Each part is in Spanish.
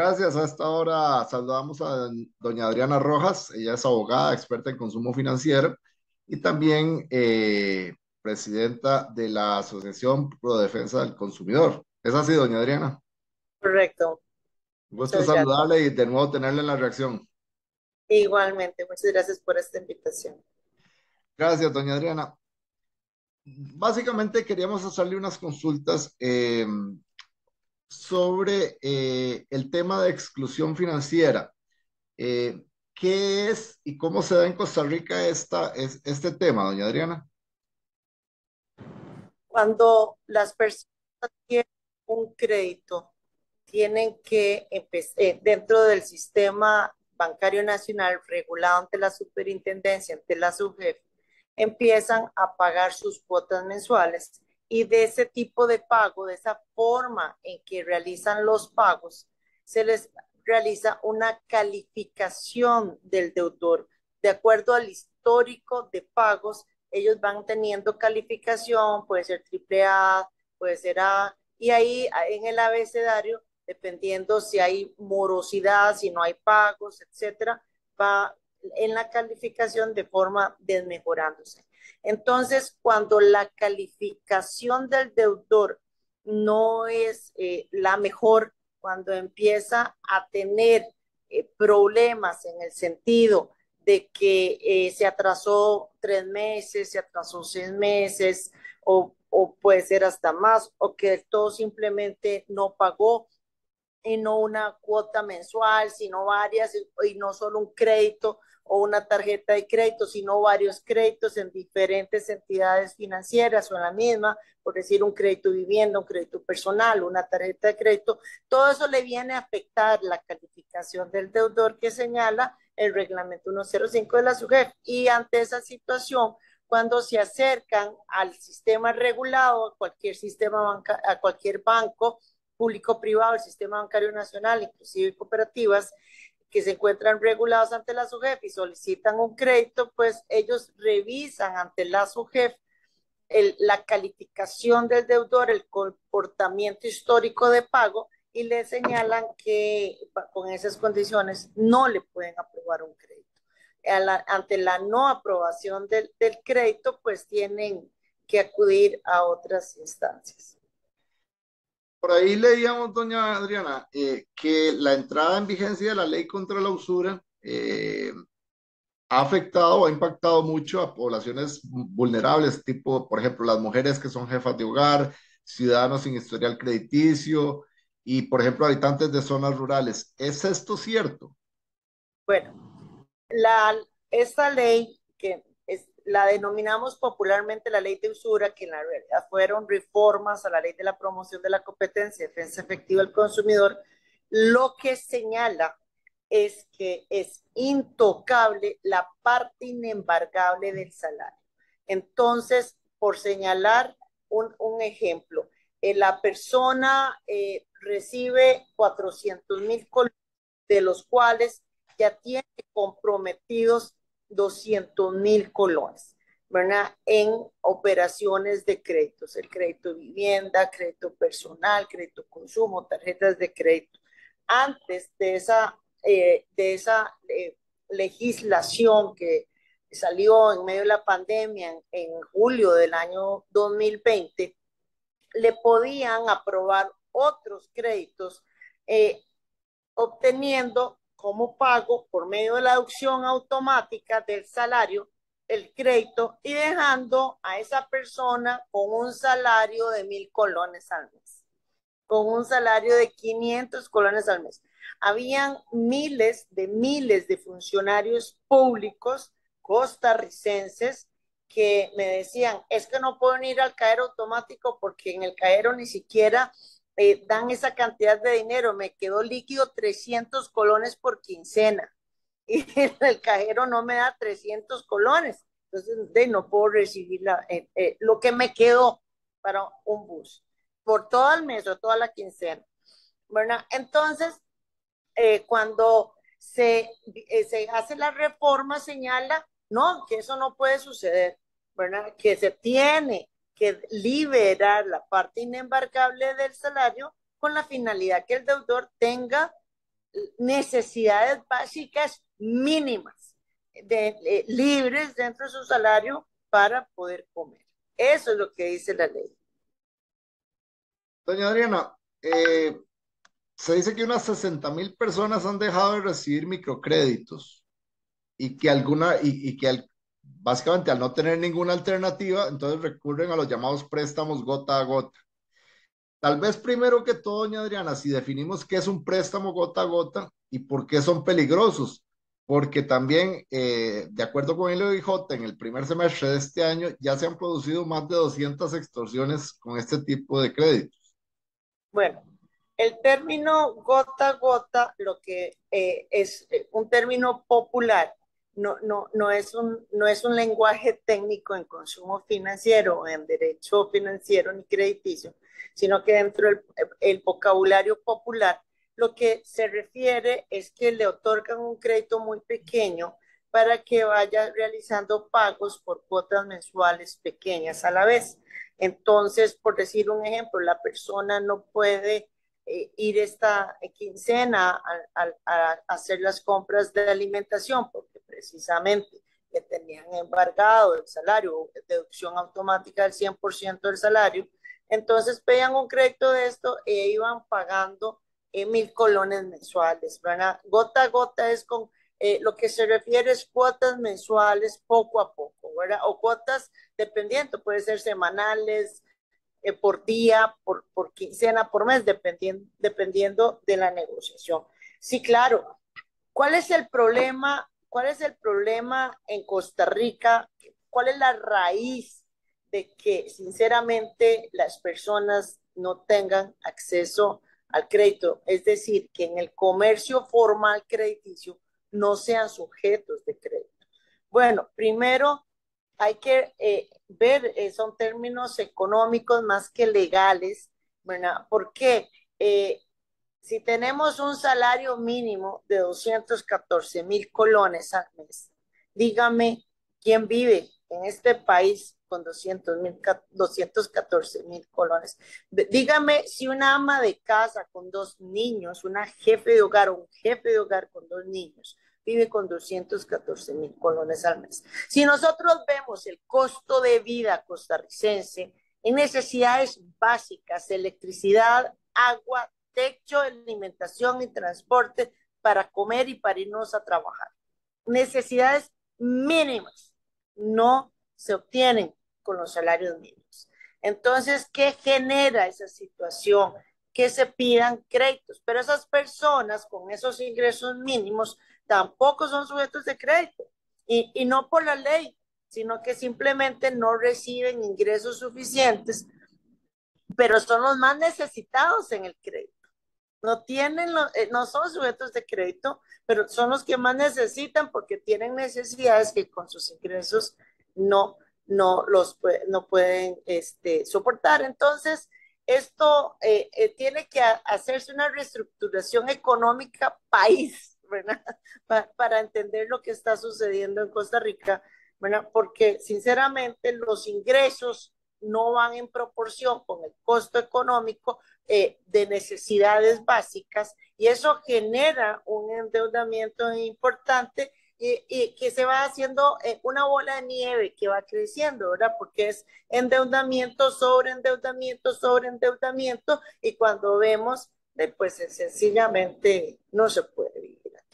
Gracias. A esta hora saludamos a doña Adriana Rojas. Ella es abogada, experta en consumo financiero y también presidenta de la Asociación Pro Defensa del Consumidor. ¿Es así, doña Adriana? Correcto, Un gusto muchas gracias. saludarle y de nuevo tenerle en la reacción. Igualmente, muchas gracias por esta invitación. Gracias, doña Adriana. Básicamente queríamos hacerle unas consultas sobre el tema de exclusión financiera. Eh, ¿Qué es y cómo se da en Costa Rica este tema, doña Adriana? Cuando las personas tienen un crédito, tienen que empezar dentro del sistema bancario nacional regulado ante la superintendencia, ante la SUGEF, empiezan a pagar sus cuotas mensuales y de ese tipo de pago, de esa forma en que realizan los pagos, se les realiza una calificación del deudor. De acuerdo al histórico de pagos, ellos van teniendo calificación, puede ser triple A, puede ser A, y ahí en el abecedario, dependiendo si hay morosidad, si no hay pagos, etcétera, va en la calificación de forma desmejorándose. Entonces, cuando la calificación del deudor no es la mejor, cuando empieza a tener problemas en el sentido de que se atrasó 3 meses, se atrasó 6 meses, o puede ser hasta más, o que todo simplemente no pagó, y no una cuota mensual, sino varias, y no solo un crédito o una tarjeta de crédito, sino varios créditos en diferentes entidades financieras o en la misma, por decir un crédito vivienda, un crédito personal, una tarjeta de crédito. Todo eso le viene a afectar la calificación del deudor que señala el reglamento 105 de la SUGEF. Y ante esa situación, cuando se acercan al sistema regulado, a cualquier sistema a cualquier banco público-privado, el sistema bancario nacional, inclusive cooperativas que se encuentran regulados ante la SUGEF y solicitan un crédito, pues ellos revisan ante la SUGEF la calificación del deudor, el comportamiento histórico de pago, y le señalan que con esas condiciones no le pueden aprobar un crédito. Ante la no aprobación del crédito, pues tienen que acudir a otras instancias. Por ahí leíamos, doña Adriana, que la entrada en vigencia de la ley contra la usura ha afectado o ha impactado mucho a poblaciones vulnerables, tipo, por ejemplo, las mujeres que son jefas de hogar, ciudadanos sin historial crediticio y, por ejemplo, habitantes de zonas rurales. ¿Es esto cierto? Bueno, esta ley que la denominamos popularmente la ley de usura, que en la realidad fueron reformas a la ley de la promoción de la competencia y defensa efectiva del consumidor, lo que señala es que es intocable la parte inembargable del salario. Entonces, por señalar un ejemplo, la persona recibe 400,000 colones, de los cuales ya tiene comprometidos 200,000 colones, ¿verdad? En operaciones de créditos, el crédito vivienda, crédito personal, crédito consumo, tarjetas de crédito. Antes de esa legislación que salió en medio de la pandemia en julio del año 2020, le podían aprobar otros créditos, obteniendo como pago por medio de la deducción automática del salario el crédito y dejando a esa persona con un salario de 1,000 colones al mes, con un salario de 500 colones al mes. Habían miles de funcionarios públicos costarricenses que me decían, es que no pueden ir al cajero automático porque en el cajero ni siquiera dan esa cantidad de dinero, me quedó líquido 300 colones por quincena y el cajero no me da 300 colones, entonces no puedo recibir lo que me quedó para un bus por todo el mes o toda la quincena, ¿verdad? Entonces, cuando se hace la reforma, señala, no, que eso no puede suceder, ¿verdad? Que se tiene que liberar la parte inembarcable del salario con la finalidad que el deudor tenga necesidades básicas mínimas, libres dentro de su salario para poder comer. Eso es lo que dice la ley. Doña Adriana, se dice que unas 60.000 personas han dejado de recibir microcréditos y que básicamente al no tener ninguna alternativa, entonces recurren a los llamados préstamos gota a gota. Tal vez primero que todo, doña Adriana, si definimos qué es un préstamo gota a gota y por qué son peligrosos, porque también, de acuerdo con el OIJ, en el primer semestre de este año ya se han producido más de 200 extorsiones con este tipo de créditos. Bueno, el término gota a gota, lo que es un término popular, no es un lenguaje técnico en consumo financiero, en derecho financiero ni crediticio, sino que dentro del el vocabulario popular, lo que se refiere es que le otorgan un crédito muy pequeño para que vaya realizando pagos por cuotas mensuales pequeñas a la vez. Entonces, por decir un ejemplo, la persona no puede ir esta quincena a hacer las compras de alimentación porque precisamente le tenían embargado el salario, deducción automática del 100% del salario. Entonces pedían un crédito de esto e iban pagando 1,000 colones mensuales, ¿verdad? Gota a gota es con lo que se refiere es cuotas mensuales poco a poco, ¿verdad? O cuotas dependiendo, puede ser semanales, por día, por quincena, por mes, dependiendo de la negociación. Sí, claro. ¿Cuál es el problema? ¿Cuál es el problema en Costa Rica? ¿Cuál es la raíz de que sinceramente las personas no tengan acceso al crédito? Es decir, que en el comercio formal crediticio no sean sujetos de crédito. Bueno, primero hay que ver, son términos económicos más que legales, ¿verdad? Porque si tenemos un salario mínimo de 214,000 colones al mes, dígame quién vive en este país con 214,000 colones. Dígame si una ama de casa con 2 niños, una jefe de hogar o un jefe de hogar con 2 niños, vive con 214,000 colones al mes. Si nosotros vemos el costo de vida costarricense en necesidades básicas, electricidad, agua, techo, alimentación y transporte para comer y para irnos a trabajar. Necesidades mínimas no se obtienen con los salarios mínimos. Entonces, ¿qué genera esa situación? Que se pidan créditos, pero esas personas con esos ingresos mínimos tampoco son sujetos de crédito y no por la ley, sino que simplemente no reciben ingresos suficientes, pero son los más necesitados en el crédito. No tienen, no son sujetos de crédito, pero son los que más necesitan porque tienen necesidades que con sus ingresos no, no pueden soportar. Entonces, esto tiene que hacerse una reestructuración económica país, ¿verdad? Para entender lo que está sucediendo en Costa Rica, ¿verdad? Porque sinceramente los ingresos no van en proporción con el costo económico de necesidades básicas y eso genera un endeudamiento importante y que se va haciendo una bola de nieve que va creciendo, ¿verdad? Porque es endeudamiento sobre endeudamiento sobre endeudamiento y cuando vemos, pues sencillamente no se puede vivir aquí.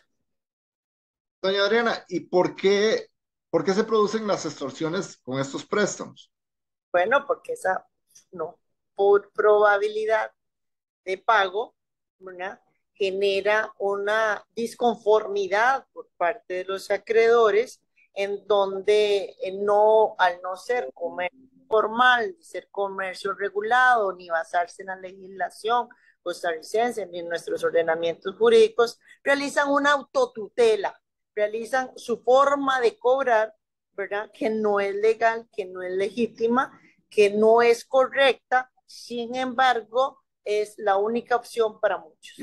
Doña Adriana, ¿y por qué se producen las extorsiones con estos préstamos? Bueno, porque esa, no, por probabilidad de pago, ¿verdad? Genera una disconformidad por parte de los acreedores en donde no, al no ser comercio formal, ser comercio regulado, ni basarse en la legislación costarricense, ni en nuestros ordenamientos jurídicos, realizan una autotutela, realizan su forma de cobrar, ¿verdad? Que no es legal, que no es legítima, que no es correcta, sin embargo, es la única opción para muchos.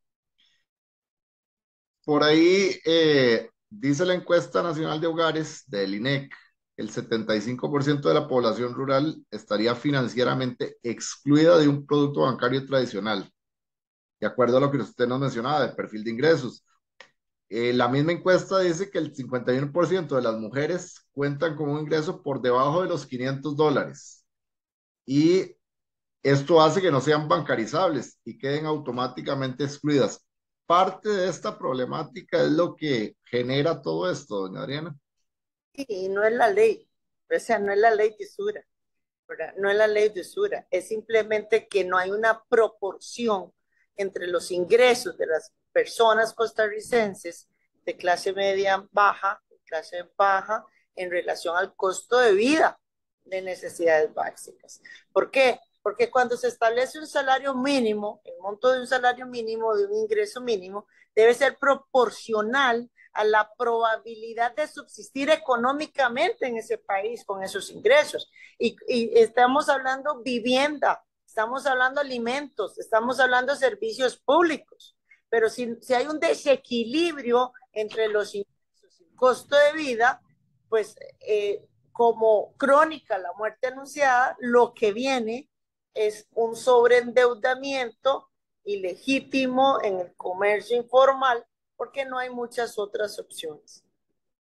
Por ahí dice la encuesta nacional de hogares del INEC, el 75% de la población rural estaría financieramente excluida de un producto bancario tradicional. de acuerdo a lo que usted nos mencionaba, del perfil de ingresos. La misma encuesta dice que el 51% de las mujeres cuentan con un ingreso por debajo de los $500 y esto hace que no sean bancarizables y queden automáticamente excluidas. Parte de esta problemática es lo que genera todo esto, doña Adriana. Y no es la ley, o sea, no es la ley de usura, ¿verdad? No es la ley de usura, es simplemente que no hay una proporción entre los ingresos de las personas costarricenses de clase media baja, clase baja, en relación al costo de vida de necesidades básicas. ¿Por qué? Porque cuando se establece un salario mínimo, el monto de un salario mínimo, de un ingreso mínimo, debe ser proporcional a la probabilidad de subsistir económicamente en ese país con esos ingresos. Y estamos hablando vivienda, estamos hablando alimentos, estamos hablando servicios públicos. Pero si hay un desequilibrio entre los ingresos y el costo de vida, pues como crónica la muerte anunciada, lo que viene es un sobreendeudamiento ilegítimo en el comercio informal porque no hay muchas otras opciones.